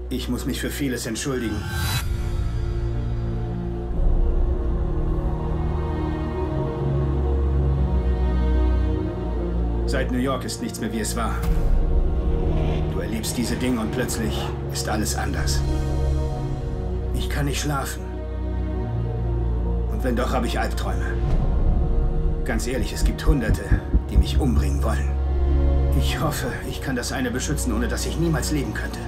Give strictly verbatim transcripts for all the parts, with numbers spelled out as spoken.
Ich muss mich für vieles entschuldigen. Seit New York ist nichts mehr, wie es war. Du erlebst diese Dinge und plötzlich ist alles anders. Ich kann nicht schlafen. Und wenn doch, habe ich Albträume. Ganz ehrlich, es gibt Hunderte, die mich umbringen wollen. Ich hoffe, ich kann das eine beschützen, ohne dass ich niemals leben könnte.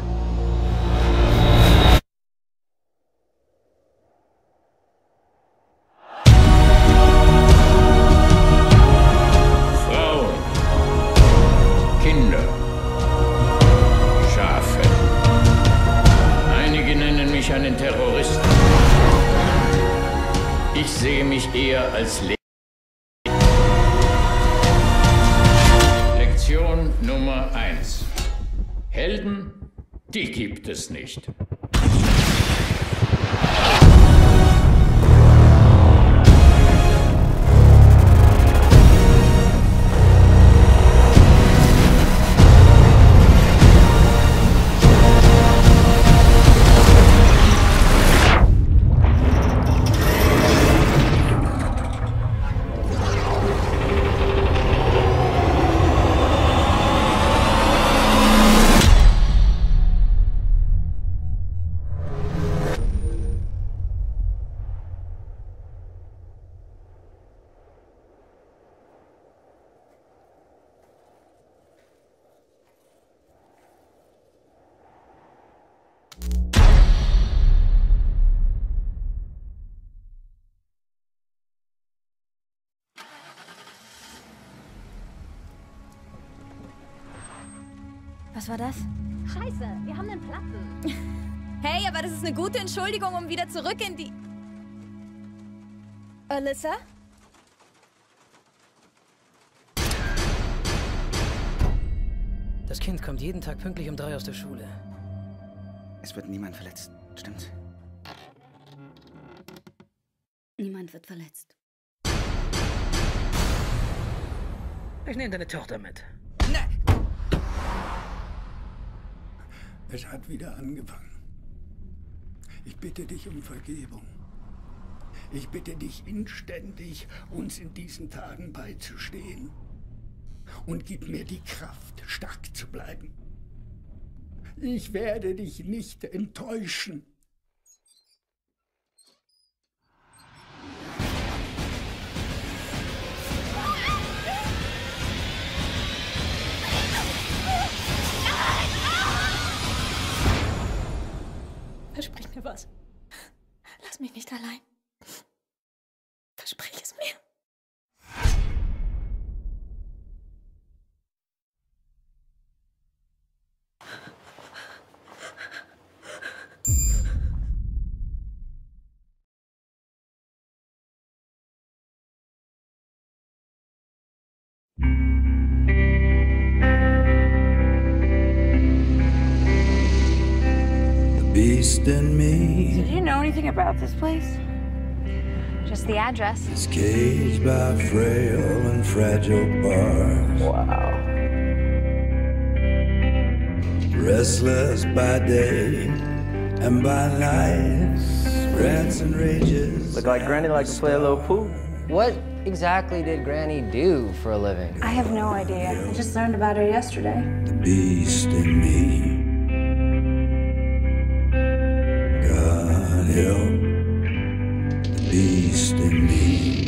Frauen, Kinder, Schafe. Einige nennen mich einen Terroristen. Ich sehe mich eher als Le Lektion Nummer eins. Helden, die gibt es nicht. Was war das? Scheiße, wir haben einen Platten. Hey, aber das ist eine gute Entschuldigung, um wieder zurück in die... Alyssa? Das Kind kommt jeden Tag pünktlich um drei aus der Schule. Es wird niemand verletzt, stimmt's? Niemand wird verletzt. Ich nehme deine Tochter mit. Es hat wieder angefangen. Ich bitte dich um Vergebung. Ich bitte dich inständig, uns in diesen Tagen beizustehen. Und gib mir die Kraft, stark zu bleiben. Ich werde dich nicht enttäuschen. Versprich mir was. Lass mich nicht allein. Versprich es mir. Beast in me. Did you know anything about this place? Just the address. Is caged by frail and fragile bars. Wow. Restless by day and by night. Rants and rages. Look like Granny likes to play a little pool. What exactly did Granny do for a living? I have no idea. I just learned about her yesterday. The beast in me. God help the beast in me.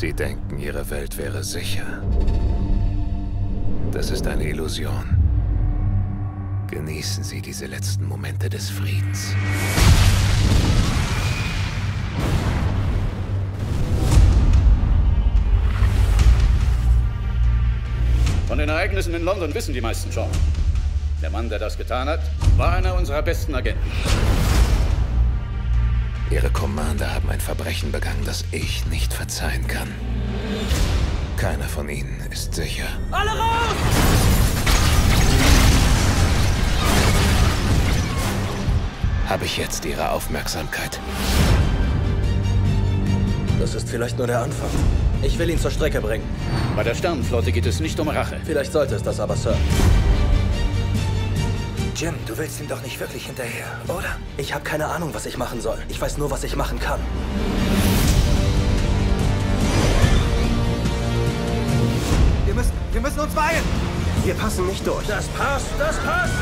Sie denken, Ihre Welt wäre sicher. Das ist eine Illusion. Genießen Sie diese letzten Momente des Friedens. Von den Ereignissen in London wissen die meisten schon. Der Mann, der das getan hat, war einer unserer besten Agenten. Ihre Commander haben ein Verbrechen begangen, das ich nicht verzeihen kann. Keiner von ihnen ist sicher. Alle raus! Habe ich jetzt Ihre Aufmerksamkeit? Das ist vielleicht nur der Anfang. Ich will ihn zur Strecke bringen. Bei der Sternenflotte geht es nicht um Rache. Vielleicht sollte es das aber, Sir. Jim, du willst ihm doch nicht wirklich hinterher, oder? Ich habe keine Ahnung, was ich machen soll. Ich weiß nur, was ich machen kann. Wir müssen, wir müssen uns beeilen! Wir passen nicht durch. Das passt, das passt!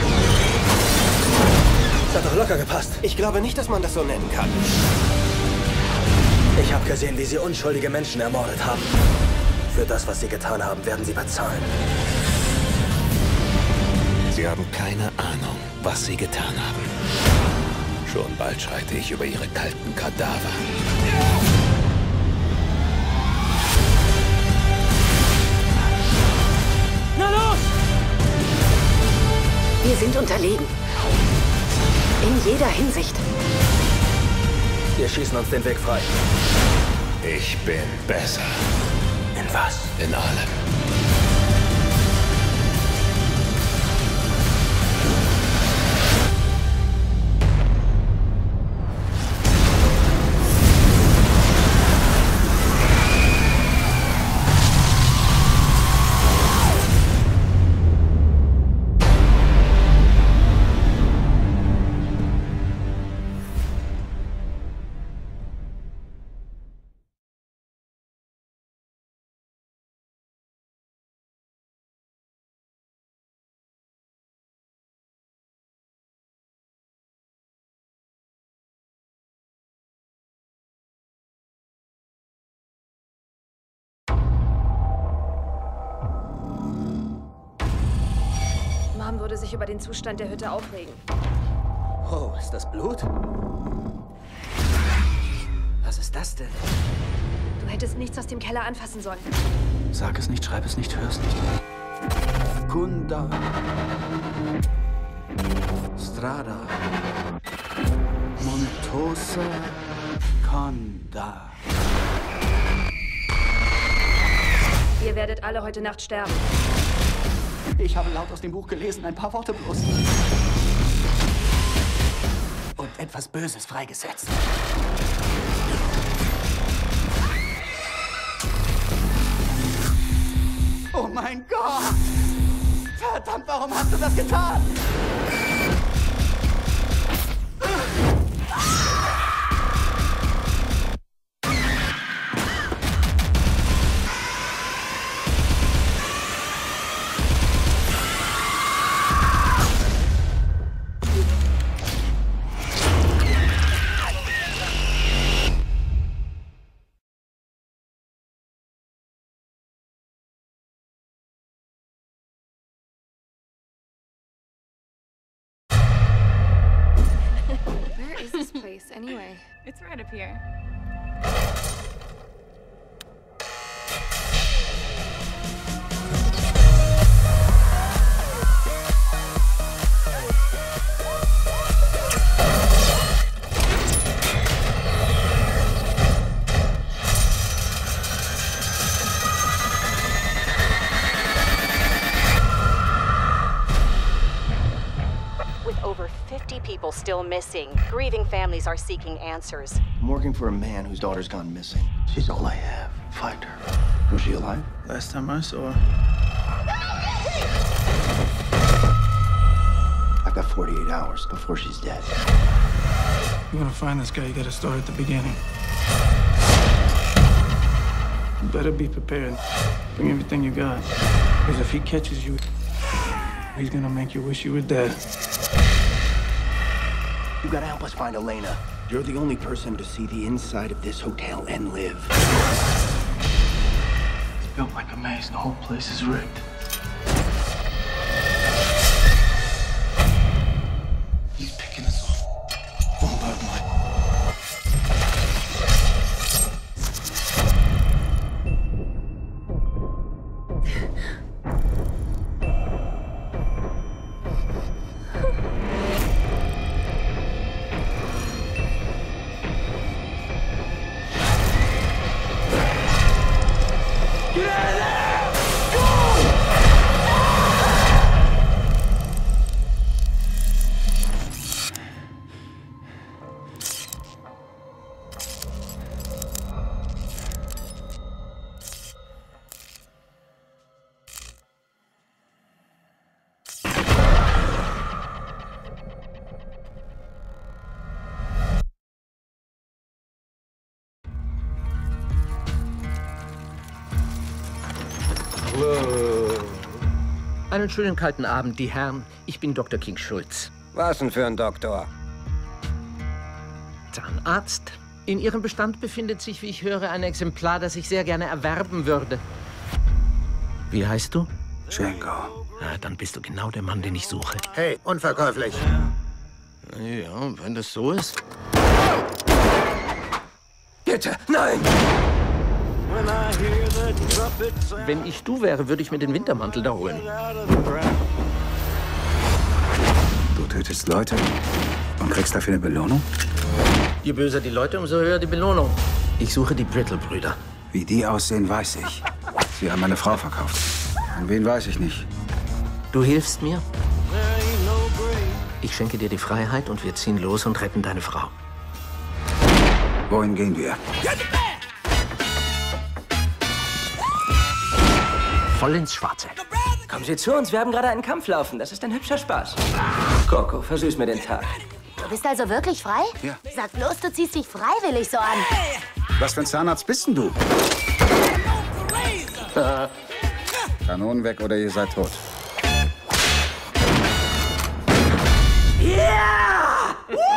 Das hat doch locker gepasst. Ich glaube nicht, dass man das so nennen kann. Ich habe gesehen, wie sie unschuldige Menschen ermordet haben. Für das, was sie getan haben, werden sie bezahlen. Sie haben keine Ahnung, was Sie getan haben. Schon bald schreite ich über Ihre kalten Kadaver. Na los! Wir sind unterlegen. In jeder Hinsicht. Wir schießen uns den Weg frei. Ich bin besser. In was? In allem. Mom würde sich über den Zustand der Hütte aufregen. Oh, ist das Blut? Was ist das denn? Du hättest nichts aus dem Keller anfassen sollen. Sag es nicht, schreib es nicht, hör es nicht. Kunda. Strada. Montosa. Kanda. Ihr werdet alle heute Nacht sterben. Ich habe laut aus dem Buch gelesen, ein paar Worte bloß. Und etwas Böses freigesetzt. Oh mein Gott! Verdammt, warum hast du das getan? Where is this place, anyway? It's right up here. fifty people still missing. Grieving families are seeking answers. I'm working for a man whose daughter's gone missing. She's all I have. Find her. Was she alive? Last time I saw her. I've got forty-eight hours before she's dead. You want to find this guy, you got to start at the beginning. You better be prepared. Bring everything you got. Because if he catches you, he's gonna make you wish you were dead. You gotta help us find Elena. You're the only person to see the inside of this hotel and live. built like a maze. The whole place is rigged. He's picking us off. All about money. Einen schönen kalten Abend, die Herren. Ich bin Doktor King Schulz. Was denn für ein Doktor? Zahnarzt. In Ihrem Bestand befindet sich, wie ich höre, ein Exemplar, das ich sehr gerne erwerben würde. Wie heißt du? Django. Ja, dann bist du genau der Mann, den ich suche. Hey, unverkäuflich. Ja, wenn das so ist. Bitte, nein! Wenn ich du wäre, würde ich mir den Wintermantel da holen. Du tötest Leute und kriegst dafür eine Belohnung? Je böser die Leute, umso höher die Belohnung. Ich suche die Brittle-Brüder. Wie die aussehen, weiß ich. Sie haben meine Frau verkauft. Und wen weiß ich nicht. Du hilfst mir? Ich schenke dir die Freiheit und wir ziehen los und retten deine Frau. Wohin gehen wir? Voll ins Schwarze. Kommen Sie zu uns, wir haben gerade einen Kampf laufen. Das ist ein hübscher Spaß. Coco, versüß mir den Tag. Du bist also wirklich frei? Ja. Sag bloß, du ziehst dich freiwillig so an. Was für ein Zahnarzt bist denn du? Kanonen weg oder ihr seid tot. Yeah!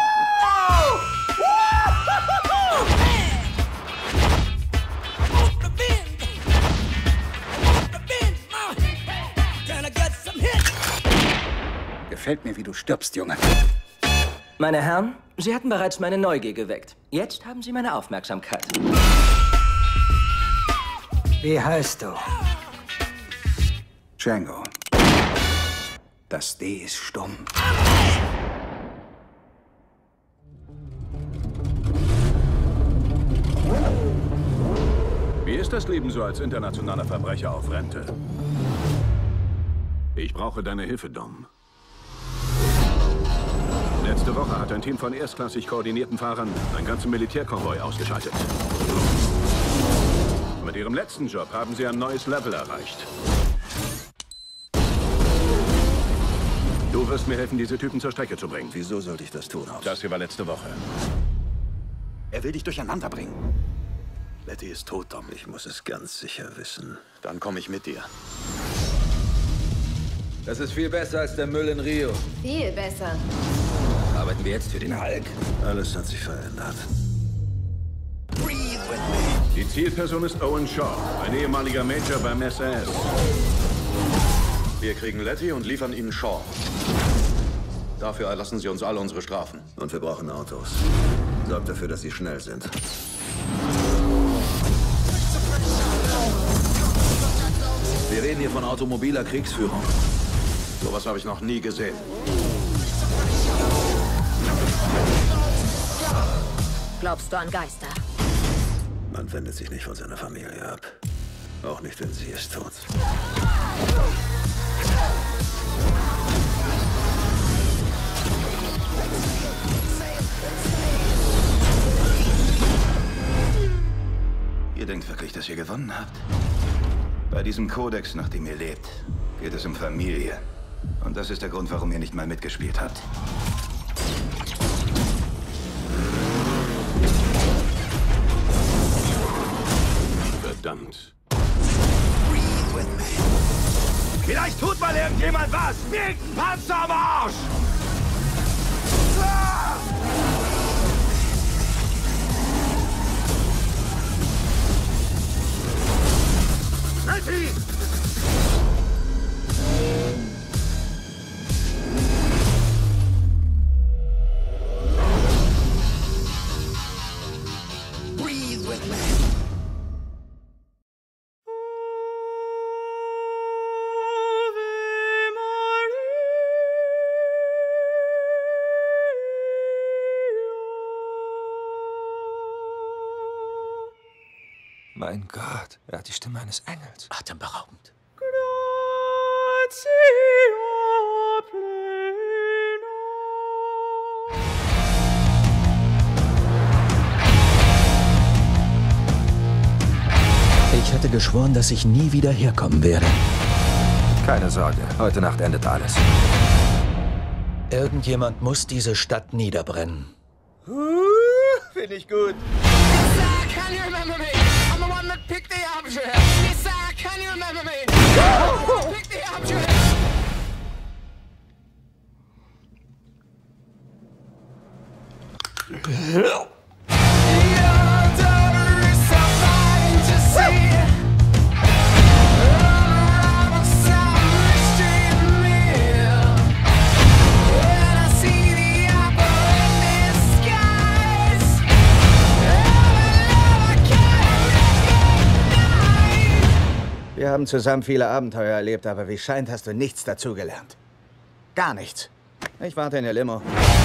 Gefällt mir, wie du stirbst, Junge. Meine Herren, Sie hatten bereits meine Neugier geweckt. Jetzt haben Sie meine Aufmerksamkeit. Wie heißt du? Django. Das D ist stumm. Wie ist das Leben so als internationaler Verbrecher auf Rente? Ich brauche deine Hilfe, Dom. Letzte Woche hat ein Team von erstklassig koordinierten Fahrern einen ganzen Militärkonvoi ausgeschaltet. Mit ihrem letzten Job haben sie ein neues Level erreicht. Du wirst mir helfen, diese Typen zur Strecke zu bringen. Wieso sollte ich das tun, Hobbs? Das hier war letzte Woche. Er will dich durcheinander bringen. Letty ist tot, Dom. Ich muss es ganz sicher wissen. Dann komme ich mit dir. Das ist viel besser als der Müll in Rio. Viel besser. Arbeiten wir jetzt für den Hulk? Alles hat sich verändert. Die Zielperson ist Owen Shaw, ein ehemaliger Major beim S A S. Wir kriegen Letty und liefern ihnen Shaw. Dafür erlassen sie uns alle unsere Strafen. Und wir brauchen Autos. Sorgt dafür, dass sie schnell sind. Wir reden hier von automobiler Kriegsführung. Sowas habe ich noch nie gesehen. Glaubst du an Geister? Man wendet sich nicht von seiner Familie ab. Auch nicht, wenn sie es tut. Ihr denkt wirklich, dass ihr gewonnen habt? Bei diesem Kodex, nach dem ihr lebt, geht es um Familie. Und das ist der Grund, warum ihr nicht mal mitgespielt habt. Verdammt. Vielleicht tut mal irgendjemand was! Irgendein Panzer am Arsch! Ah! Mein Gott, er hat die Stimme eines Engels. Atemberaubend. Ich hatte geschworen, dass ich nie wieder herkommen werde. Keine Sorge, heute Nacht endet alles. Irgendjemand muss diese Stadt niederbrennen. Uh, Finde ich gut. Can you remember me? I'm the one that picked the arbitrary. Yes, sir, can you remember me? I'm the one that picked the arbitrary. Wir haben zusammen viele Abenteuer erlebt, aber wie scheint, hast du nichts dazugelernt. Gar nichts. Ich warte in der Limo.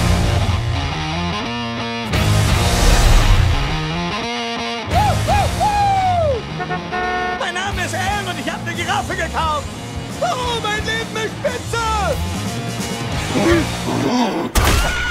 Mein Name ist Elm und ich habe eine Giraffe gekauft. Oh, mein Leben ist spitze!